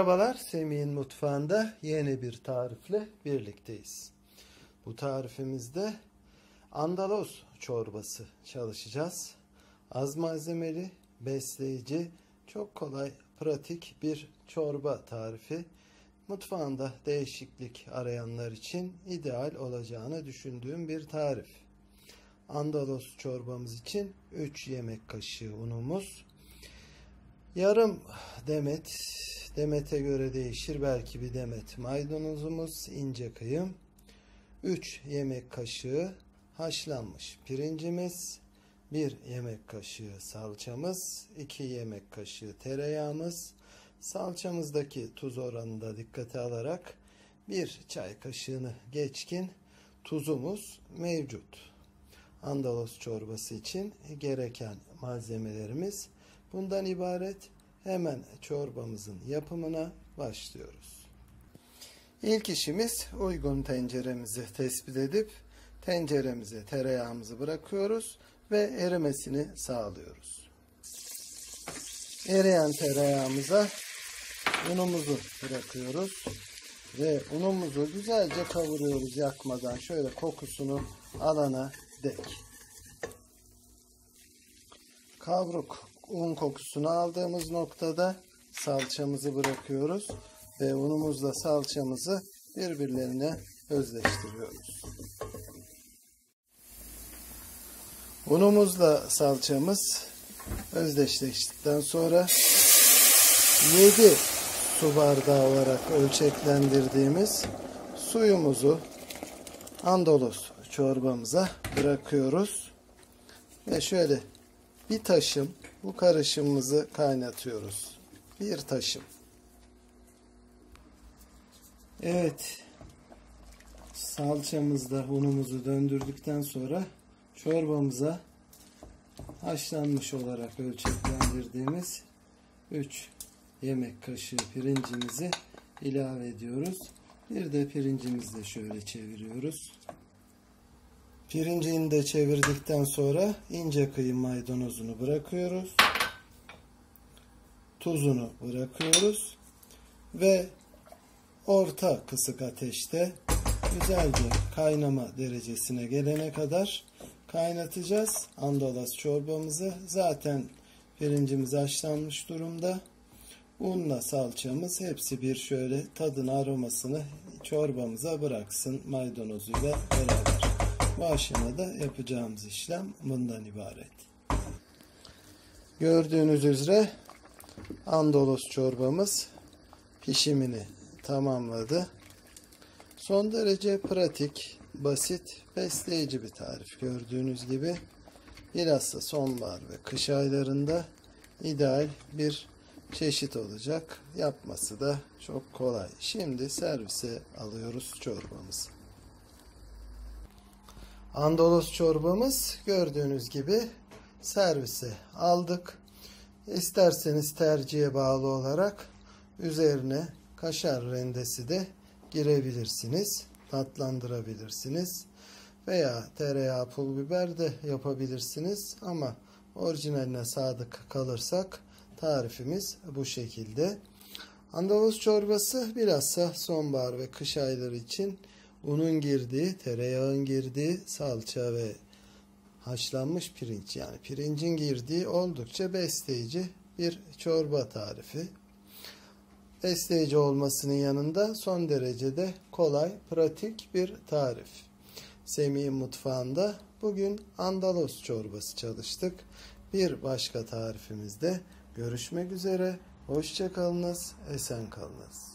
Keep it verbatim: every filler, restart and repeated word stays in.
Merhabalar, Semih'in mutfağında yeni bir tarifle birlikteyiz. Bu tarifimizde Andalos çorbası çalışacağız. Az malzemeli, besleyici, çok kolay, pratik bir çorba tarifi. Mutfağında değişiklik arayanlar için ideal olacağını düşündüğüm bir tarif. Andalos çorbamız için üç yemek kaşığı unumuz, yarım demet, demete göre değişir, belki bir demet maydanozumuz, ince kıyım, üç yemek kaşığı haşlanmış pirincimiz, bir yemek kaşığı salçamız, iki yemek kaşığı tereyağımız, salçamızdaki tuz oranını da dikkate alarak bir çay kaşığını geçkin tuzumuz mevcut. Andalos çorbası için gereken malzemelerimiz bundan ibaret. Hemen çorbamızın yapımına başlıyoruz. İlk işimiz uygun tenceremizi tespit edip tenceremize tereyağımızı bırakıyoruz ve erimesini sağlıyoruz. Eriyen tereyağımıza unumuzu bırakıyoruz ve unumuzu güzelce kavuruyoruz yakmadan, şöyle kokusunu alana dek. Kavruk un kokusunu aldığımız noktada salçamızı bırakıyoruz ve unumuzla salçamızı birbirlerine özleştiriyoruz. Unumuzla salçamız özdeşleştikten sonra yedi su bardağı olarak ölçeklendirdiğimiz suyumuzu Andalos çorbamıza bırakıyoruz ve şöyle bir taşım bu karışımımızı kaynatıyoruz. Bir taşım. Evet. Salçamızda unumuzu döndürdükten sonra çorbamıza haşlanmış olarak ölçeklendirdiğimiz üç yemek kaşığı pirincimizi ilave ediyoruz. Bir de pirincimizi de şöyle çeviriyoruz. Pirincini de çevirdikten sonra ince kıyım maydanozunu bırakıyoruz. Tuzunu bırakıyoruz. Ve orta kısık ateşte güzelce kaynama derecesine gelene kadar kaynatacağız Andalos çorbamızı. Zaten pirincimiz haşlanmış durumda. Unla salçamız hepsi bir şöyle tadını, aromasını çorbamıza bıraksın maydanozuyla beraber. Bu aşamada yapacağımız işlem bundan ibaret. Gördüğünüz üzere Andalos çorbamız pişimini tamamladı. Son derece pratik, basit, besleyici bir tarif. Gördüğünüz gibi bilhassa sonbahar ve kış aylarında ideal bir çeşit olacak. Yapması da çok kolay. Şimdi servise alıyoruz çorbamızı. Andalos çorbamız gördüğünüz gibi servise aldık. İsterseniz tercihe bağlı olarak üzerine kaşar rendesi de girebilirsiniz. Tatlandırabilirsiniz. Veya tereyağı, pul biber de yapabilirsiniz. Ama orijinaline sadık kalırsak tarifimiz bu şekilde. Andalos çorbası bilhassa sonbahar ve kış ayları için unun girdiği, tereyağın girdiği, salça ve haşlanmış pirinç, yani pirincin girdiği oldukça besleyici bir çorba tarifi. Besleyici olmasının yanında son derecede kolay, pratik bir tarif. Semih'in mutfağında bugün Andalos çorbası çalıştık. Bir başka tarifimizde görüşmek üzere. Hoşça kalınız, esen kalınız.